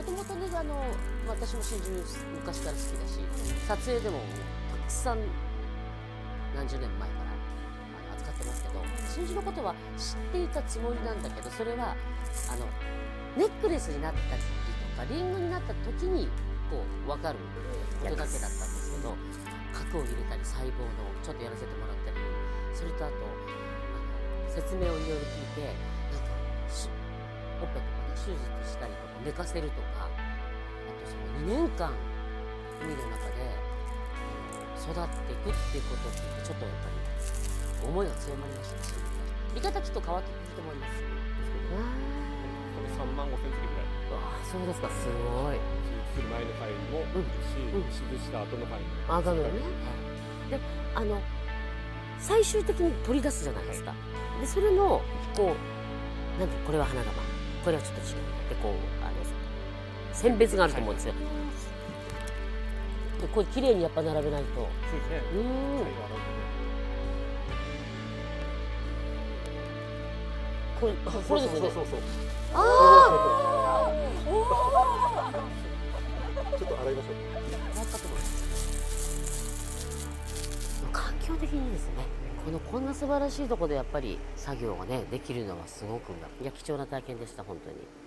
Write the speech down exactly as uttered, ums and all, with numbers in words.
ともとね、あの私も真珠昔から好きだし、撮影でもたくさん何十年前からあの扱ってますけど、真珠のことは知っていたつもりなんだけど、それはあのネックレスになった時とかリングになった時にこう分かることだけだったんですけど、核を入れたり細胞のちょっとやらせてもらったり、それとあとあの説明をいろいろ聞いて、なんかオペとかね、手術したりとか寝かせるとか、あとそのにねんかん海の中で育っていくっていうことを聞いて、ちょっとやっぱり思いが強まりましたし、見方きっと変わってくると思います。 さんまんごせんつきぐらい。 ああ、そうですか、すごい。 手術する前の回もいるし、 うんうん、 手術した後の回も。 あ、だめね。で、あの最終的に取り出すじゃないですか。はい、で、それのこうなんて、これは花玉、これはちょっと違うで、こうあの選別があると思うんですよ。はい、で、これ綺麗にやっぱ並べないと。 そうですね。うん。 これ、これですよね。 そうそうそう。 ああ。 ちょっと洗いましょう。 洗ったと思います。環境的にですね、このこんな素晴らしいところでやっぱり作業がねできるのはすごくいや貴重な体験でした本当に。